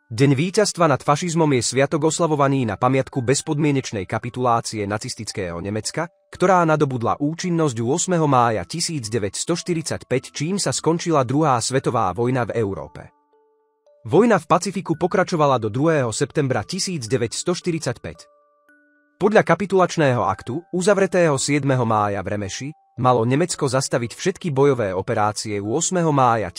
Deň víťazstva nad fašizmom je sviatok oslavovaný na pamiatku bezpodmienečnej kapitulácie nacistického Nemecka, ktorá nadobudla účinnosť 8. mája 1945, čím sa skončila druhá svetová vojna v Európe. Vojna v Pacifiku pokračovala do 2. septembra 1945. Podľa kapitulačného aktu, uzavretého 7. mája v Remeši, malo Nemecko zastaviť všetky bojové operácie 8. mája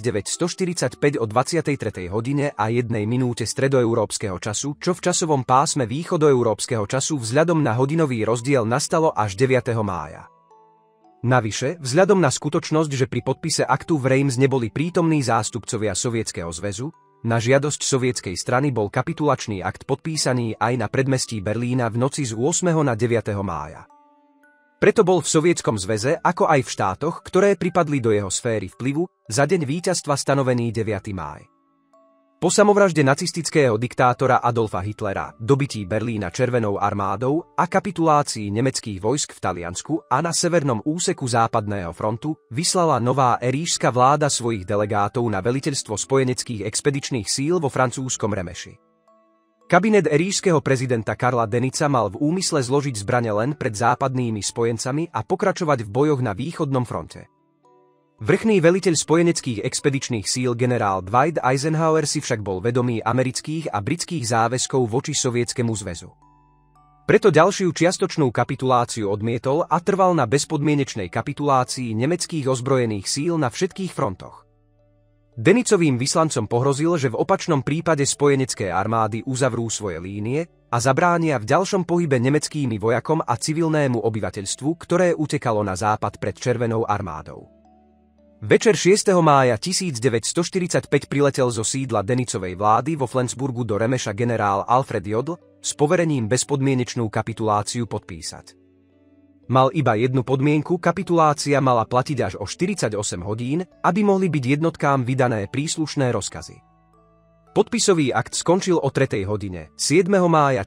1945 o 23. hodine a 1 minúte stredoeurópskeho času, čo v časovom pásme východoeurópskeho času vzhľadom na hodinový rozdiel nastalo až 9. mája. Navyše, vzhľadom na skutočnosť, že pri podpise aktu v Reims neboli prítomní zástupcovia Sovietskeho zväzu, na žiadosť sovietskej strany bol kapitulačný akt podpísaný aj na predmestí Berlína v noci z 8. na 9. mája. Preto bol v Sovietskom zväze, ako aj v štátoch, ktoré pripadli do jeho sféry vplyvu, za deň víťazstva stanovený 9. máj. Po samovražde nacistického diktátora Adolfa Hitlera, dobití Berlína Červenou armádou a kapitulácii nemeckých vojsk v Taliansku a na severnom úseku západného frontu, vyslala nová eríšska vláda svojich delegátov na veliteľstvo spojeneckých expedičných síl vo francúzskom Remeši. Kabinet eríšskeho prezidenta Karla Denica mal v úmysle zložiť zbrane len pred západnými spojencami a pokračovať v bojoch na východnom fronte. Vrchný veliteľ spojeneckých expedičných síl generál Dwight Eisenhower si však bol vedomý amerických a britských záväzkov voči Sovietskému zväzu. Preto ďalšiu čiastočnú kapituláciu odmietol a trval na bezpodmienečnej kapitulácii nemeckých ozbrojených síl na všetkých frontoch. Denicovým vyslancom pohrozil, že v opačnom prípade spojenecké armády uzavrú svoje línie a zabránia v ďalšom pohybe nemeckými vojakom a civilnému obyvateľstvu, ktoré utekalo na západ pred Červenou armádou. Večer 6. mája 1945 priletel zo sídla Denicovej vlády vo Flensburgu do Remeša generál Alfred Jodl s poverením bezpodmienečnú kapituláciu podpísať. Mal iba jednu podmienku, kapitulácia mala platiť až o 48 hodín, aby mohli byť jednotkám vydané príslušné rozkazy. Podpisový akt skončil o 3. hodine, 7. mája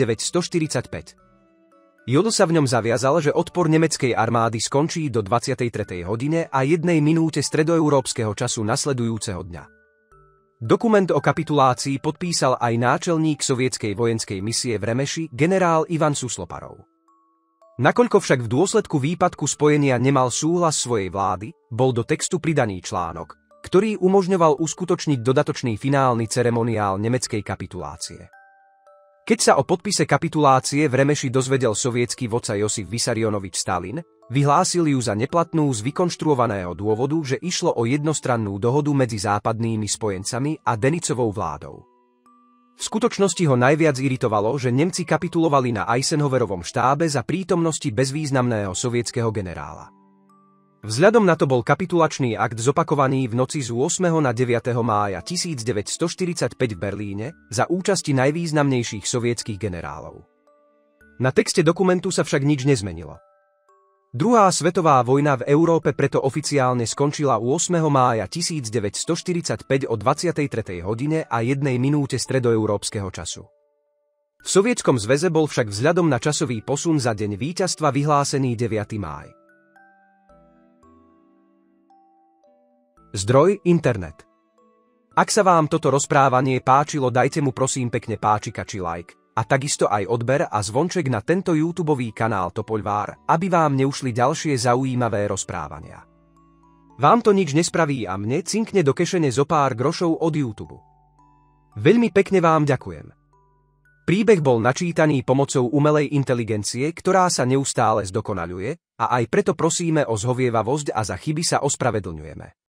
1945. Jodl sa v ňom zaviazal, že odpor nemeckej armády skončí do 23. hodine a 1 minúte stredoeurópskeho času nasledujúceho dňa. Dokument o kapitulácii podpísal aj náčelník sovietskej vojenskej misie v Remeši, generál Ivan Susloparov. Nakoľko však v dôsledku výpadku spojenia nemal súhlas svojej vlády, bol do textu pridaný článok, ktorý umožňoval uskutočniť dodatočný finálny ceremoniál nemeckej kapitulácie. Keď sa o podpise kapitulácie v Remeši dozvedel sovietský vodca Josif Vysarionovič Stalin, vyhlásil ju za neplatnú z vykonštruovaného dôvodu, že išlo o jednostrannú dohodu medzi západnými spojencami a Denicovou vládou. V skutočnosti ho najviac iritovalo, že Nemci kapitulovali na Eisenhowerovom štábe za prítomnosti bezvýznamného sovietskeho generála. Vzhľadom na to bol kapitulačný akt zopakovaný v noci z 8. na 9. mája 1945 v Berlíne za účasti najvýznamnejších sovietských generálov. Na texte dokumentu sa však nič nezmenilo. Druhá svetová vojna v Európe preto oficiálne skončila 8. mája 1945 o 23. hodine a 1 minúte stredoeurópskeho času. V Sovietskom zväze bol však vzhľadom na časový posun za deň víťazstva vyhlásený 9. máj. Zdroj internet. Ak sa vám toto rozprávanie páčilo, dajte mu prosím pekne páčika či like. A takisto aj odber a zvonček na tento YouTubeový kanál Topoľvár, aby vám neušli ďalšie zaujímavé rozprávania. Vám to nič nespraví a mne cinkne do kešene zo pár grošov od YouTube. Veľmi pekne vám ďakujem. Príbeh bol načítaný pomocou umelej inteligencie, ktorá sa neustále zdokonaľuje, a aj preto prosíme o zhovievavosť a za chyby sa ospravedlňujeme.